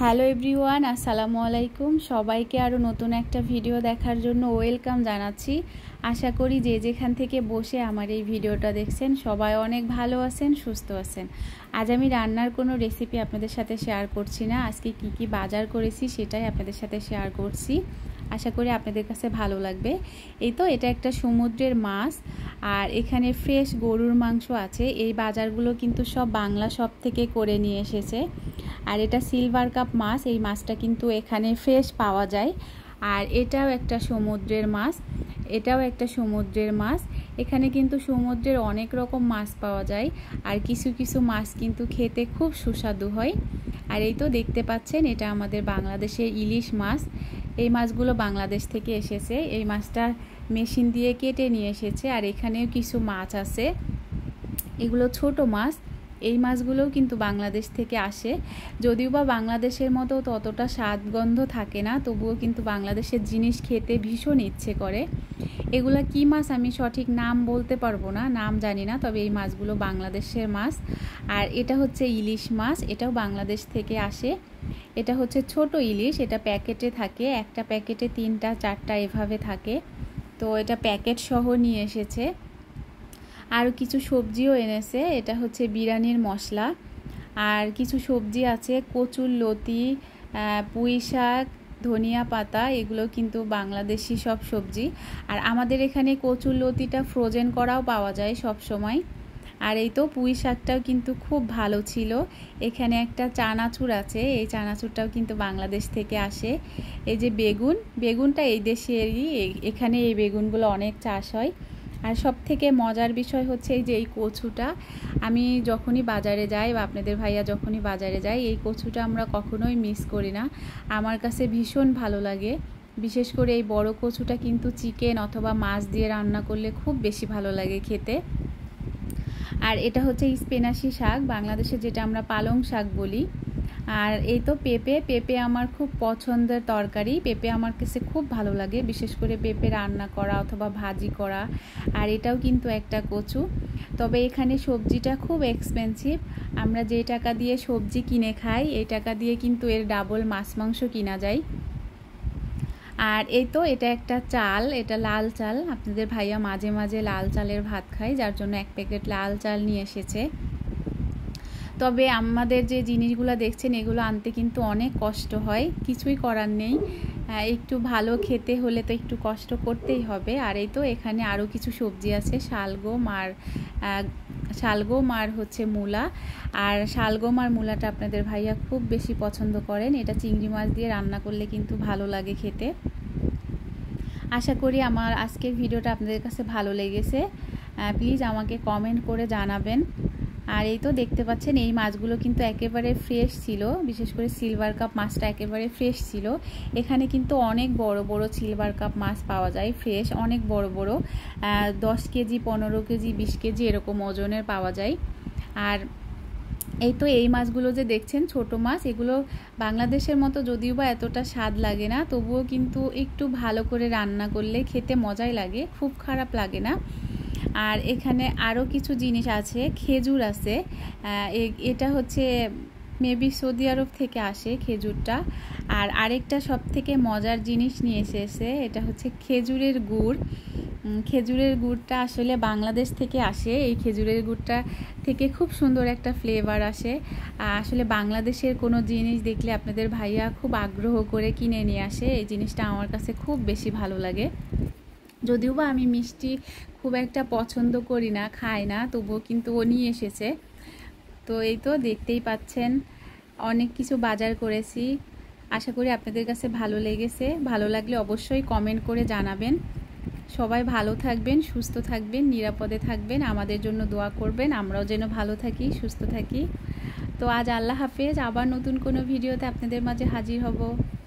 Hello everyone, আসসালামু আলাইকুম। সবাইকে আরও নতুন একটা ভিডিও দেখার জন্য ওয়েলকাম জানাচ্ছি। আশা করি যে যেখান থেকে বসে আমার এই ভিডিওটা দেখছেন সবাই অনেক ভালো আছেন, সুস্থ আছেন। আজ আমি রান্নার কোনো রেসিপি আপনাদের সাথে শেয়ার করছি না। আজকে কি বাজার করেছি সেটাই আপনাদের সাথে শেয়ার করছি। আশা করি আপনাদের কাছে ভালো লাগবে। এই তো এটা একটা সমুদ্রের মাছ, আর এখানে ফ্রেশ গরুর মাংস আছে। এই বাজারগুলো কিন্তু সব বাংলা শপ থেকে করে নিয়ে এসেছে। আর এটা সিলভার কাপ মাছ, এই মাছটা কিন্তু এখানে ফ্রেশ পাওয়া যায়। আর এটাও একটা সমুদ্রের মাছ, এখানে কিন্তু সমুদ্রের অনেক রকম মাছ পাওয়া যায়। আর কিছু কিছু মাছ কিন্তু খেতে খুব সুস্বাদু হয়। আর এই তো দেখতে পাচ্ছেন, এটা আমাদের বাংলাদেশের ইলিশ মাছ। এই মাছগুলো বাংলাদেশ থেকে এসেছে। এই মাছটা মেশিন দিয়ে কেটে নিয়ে এসেছে। আর এখানেও কিছু মাছ আছে, এগুলো ছোট মাছ। এই মাছগুলোও কিন্তু বাংলাদেশ থেকে আসে। যদিও বা বাংলাদেশের মতো ততটা স্বাদগন্ধ থাকে না, তবুও কিন্তু বাংলাদেশের জিনিস খেতে ভীষণ ইচ্ছে করে। এগুলা কি মাছ আমি সঠিক নাম বলতে পারবো না, নাম জানি না, তবে এই মাছগুলো বাংলাদেশের মাছ। আর এটা হচ্ছে ইলিশ মাছ, এটাও বাংলাদেশ থেকে আসে। এটা হচ্ছে ছোট ইলিশ, এটা প্যাকেটে থাকে, একটা প্যাকেটে 3টা 4টা এভাবে থাকে। তো এটা প্যাকেট সহ নিয়ে এসেছে। আর কিছু সবজিও এনেছে, এটা হচ্ছে বিরিয়ানির মশলা। আর কিছু সবজি আছে, কচুর লতি, পুঁই শাক, ধনিয়া পাতা, এগুলো কিন্তু বাংলাদেশি সব সবজি। আর আমাদের এখানে কচুর লতিটা ফ্রোজেন করাও পাওয়া যায় সব সময়। আর এই তো পুঁই শাকটাও কিন্তু খুব ভালো ছিল। এখানে একটা চানাচুর আছে, এই চানাচুরটাও কিন্তু বাংলাদেশ থেকে আসে। এই যে বেগুনটা এই দেশেরই, এখানে এই বেগুনগুলো অনেক চাষ হয়। আর সব থেকে মজার বিষয় হচ্ছে এই যে এই কচুটা, আমি যখনই বাজারে যাই বা আপনাদের ভাইয়া যখনই বাজারে যায়, এই কচুটা আমরা কখনোই মিস করি না। আমার কাছে ভীষণ ভালো লাগে। বিশেষ করে এই বড় কচুটা কিন্তু চিকেন অথবা মাছ দিয়ে রান্না করলে খুব বেশি ভালো লাগে খেতে। আর এটা হচ্ছে স্পেনাশি শাক, বাংলাদেশে যেটা আমরা পালং শাক বলি। আর এই তো পেঁপে আমার খুব পছন্দের তরকারি। পেঁপে আমার কাছে খুব ভালো লাগে, বিশেষ করে পেঁপে রান্না করা অথবা ভাজি করা। আর এটাও কিন্তু একটা কচু। তবে এখানে সবজিটা খুব এক্সপেন্সিভ। আমরা যে টাকা দিয়ে সবজি কিনে খাই, এই টাকা দিয়ে কিন্তু এর ডাবল মাছ মাংস কিনা যায়। আর এই তো এটা একটা চাল, এটা লাল চাল। আপনাদের ভাইয়া মাঝে মাঝে লাল চালের ভাত খায়, যার জন্য 1 প্যাকেট লাল চাল নিয়ে এসেছে। তবে আমাদের যে জিনিসগুলো দেখছেন, এগুলো আনতে কিন্তু অনেক কষ্ট হয়, কিছুই করার নেই। একটু ভালো খেতে হলে তো একটু কষ্ট করতেই হবে। আর এই তো এখানে আরও কিছু সবজি আছে, শালগম আর হচ্ছে মূলা। আর শালগম আর মূলাটা আপনাদের ভাইয়া খুব বেশি পছন্দ করেন। এটা চিংড়ি মাছ দিয়ে রান্না করলে কিন্তু ভালো লাগে খেতে। আশা করি আমার আজকের ভিডিওটা আপনাদের কাছে ভালো লেগেছে। প্লিজ আমাকে কমেন্ট করে জানাবেন। আর এই তো দেখতে পাচ্ছেন, এই মাছগুলো কিন্তু একেবারে ফ্রেশ ছিল, বিশেষ করে সিলভার কাপ মাছটা একেবারে ফ্রেশ ছিল। এখানে কিন্তু অনেক বড় বড় সিলভার কাপ মাছ পাওয়া যায়, ফ্রেশ, অনেক বড় বড়, 10 কেজি, 15 কেজি, 20 কেজি এরকম ওজনের পাওয়া যায়। আর এই তো এই মাছগুলো যে দেখছেন ছোট মাছ, এগুলো বাংলাদেশের মতো যদিও বা এতটা স্বাদ লাগে না, তবুও কিন্তু একটু ভালো করে রান্না করলে খেতে মজাই লাগে, খুব খারাপ লাগে না। আর এখানে আরও কিছু জিনিস আছে, খেজুর আছে। এটা হচ্ছে মেবি সৌদি আরব থেকে আসে খেজুরটা। আর আরেকটা সব থেকে মজার জিনিস নিয়ে এসেছে, এটা হচ্ছে খেজুরের গুড়। খেজুরের গুড়টা আসলে বাংলাদেশ থেকে আসে। এই খেজুরের গুড়টা থেকে খুব সুন্দর একটা ফ্লেভার আসে। আসলে বাংলাদেশের কোনো জিনিস দেখলে আপনাদের ভাইয়া খুব আগ্রহ করে কিনে নিয়ে আসে। এই জিনিসটা আমার কাছে খুব বেশি ভালো লাগে। যদিও বা আমি মিষ্টি খুব একটা পছন্দ করি না, খাই না, তবুও কিন্তু ও নিয়ে এসেছে। তো এই তো দেখতেই পাচ্ছেন, অনেক কিছু বাজার করেছি। আশা করি আপনাদের কাছে ভালো লেগেছে। ভালো লাগলে অবশ্যই কমেন্ট করে জানাবেন। সবাই ভালো থাকবেন, সুস্থ থাকবেন, নিরাপদে থাকবেন, আমাদের জন্য দোয়া করবেন, আমরাও যেন ভালো থাকি, সুস্থ থাকি। তো আজ আল্লাহ হাফেজ। আবার নতুন কোনো ভিডিওতে আপনাদের মাঝে হাজির হব।